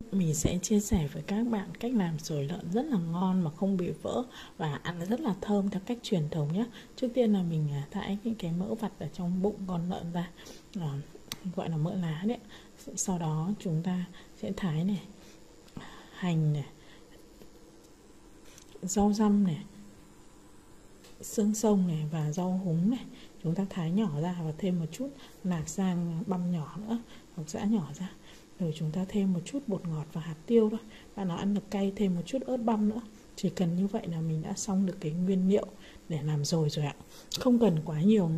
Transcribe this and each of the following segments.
Mình sẽ chia sẻ với các bạn cách làm sồi lợn rất là ngon mà không bị vỡ và ăn rất là thơm theo cách truyền thống nhé. Trước tiên là mình thải những cái mỡ vặt ở trong bụng con lợn ra, gọi là mỡ lá đấy. Sau đó chúng ta sẽ thái này, hành này, rau răm này, xương sông này và rau húng này. Chúng ta thái nhỏ ra và thêm một chút lạc rang băm nhỏ nữa hoặc giã nhỏ ra. Rồi chúng ta thêm một chút bột ngọt và hạt tiêu thôi. Bạn nào ăn được cay thêm một chút ớt băm nữa. Chỉ cần như vậy là mình đã xong được cái nguyên liệu để làm rồi ạ. Không cần quá nhiều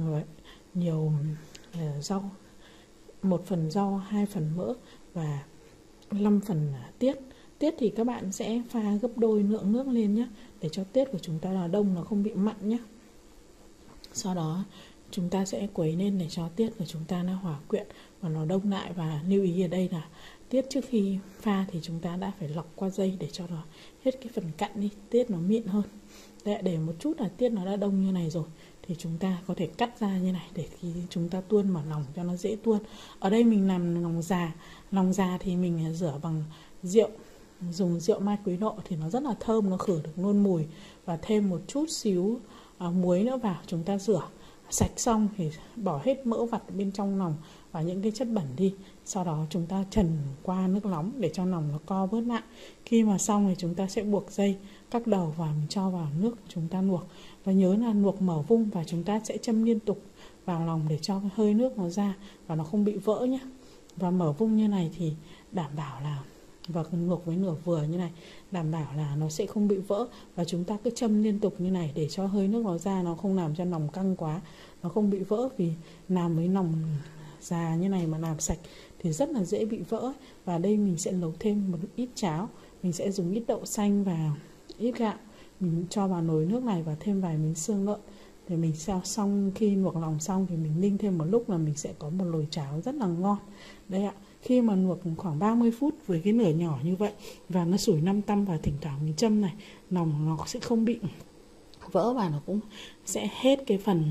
rau. 1 phần rau, 2 phần mỡ và 5 phần tiết. Tiết thì các bạn sẽ pha gấp đôi lượng nước lên nhé, để cho tiết của chúng ta là đông, nó không bị mặn nhé. Sau đó chúng ta sẽ quấy lên để cho tiết của chúng ta nó hòa quyện và nó đông lại. Và lưu ý ở đây là tiết trước khi pha thì chúng ta đã phải lọc qua dây để cho nó hết cái phần cặn đi, tiết nó mịn hơn. Để một chút là tiết nó đã đông như này rồi thì chúng ta có thể cắt ra như này để khi chúng ta tuôn vào lòng cho nó dễ tuôn. Ở đây mình làm lòng già thì mình rửa bằng rượu, dùng rượu mai quý nộ thì nó rất là thơm, nó khử được nôn mùi. Và thêm một chút xíu muối nữa vào. Chúng ta rửa sạch xong thì bỏ hết mỡ vặt bên trong lòng và những cái chất bẩn đi. Sau đó chúng ta trần qua nước nóng để cho lòng nó co bớt lại. Khi mà xong thì chúng ta sẽ buộc dây các đầu và mình cho vào nước chúng ta luộc. Và nhớ là luộc mở vung và chúng ta sẽ châm liên tục vào lòng để cho hơi nước nó ra và nó không bị vỡ nhé. Và mở vung như này thì đảm bảo là, và luộc với lửa vừa như này, đảm bảo là nó sẽ không bị vỡ. Và chúng ta cứ châm liên tục như này để cho hơi nước nó ra, nó không làm cho lòng căng quá, nó không bị vỡ. Vì làm với lòng già như này mà làm sạch thì rất là dễ bị vỡ. Và đây mình sẽ nấu thêm một ít cháo. Mình sẽ dùng ít đậu xanh và ít gạo. Mình cho vào nồi nước này và thêm vài miếng xương lợn. Thì mình xong khi luộc lòng xong thì mình ninh thêm một lúc là mình sẽ có một nồi cháo rất là ngon. Đây ạ. Khi mà luộc khoảng 30 phút với cái lửa nhỏ như vậy và nó sủi 5 tăm và thỉnh thoảng mình châm này, lòng nó sẽ không bị vỡ và nó cũng sẽ hết cái phần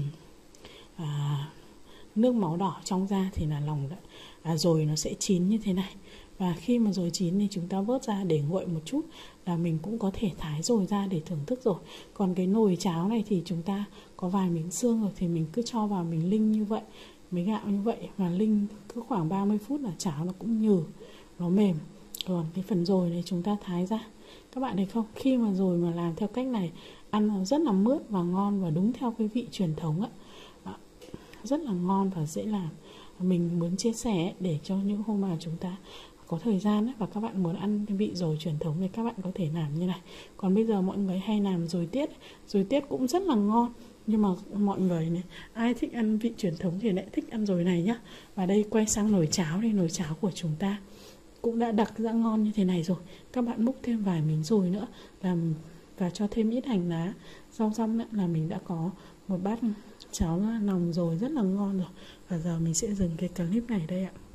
nước máu đỏ trong da. Thì là lòng rồi nó sẽ chín như thế này. Và khi mà rồi chín thì chúng ta vớt ra để nguội một chút là mình cũng có thể thái rồi ra để thưởng thức rồi. Còn cái nồi cháo này thì chúng ta có vài miếng xương rồi thì mình cứ cho vào mình ninh như vậy, mấy gạo như vậy, và ninh cứ khoảng 30 phút là cháo nó cũng nhừ, nó mềm. Còn cái phần dồi này chúng ta thái ra. Các bạn thấy không? Khi mà dồi mà làm theo cách này ăn rất là mướt và ngon và đúng theo cái vị truyền thống ạ. Rất là ngon và dễ làm. Mình muốn chia sẻ để cho những hôm mà chúng ta có thời gian ấy, và các bạn muốn ăn cái vị dồi truyền thống thì các bạn có thể làm như này. Còn bây giờ mọi người hay làm dồi tiết cũng rất là ngon. Nhưng mà mọi người này, ai thích ăn vị truyền thống thì lại thích ăn dồi này nhá. Và đây quay sang nồi cháo đây, nồi cháo của chúng ta cũng đã đặc ra ngon như thế này rồi. Các bạn múc thêm vài miếng dồi nữa và cho thêm ít hành lá, rau răm nữa là mình đã có một bát cháo lòng dồi rất là ngon rồi. Và giờ mình sẽ dừng cái clip này đây ạ.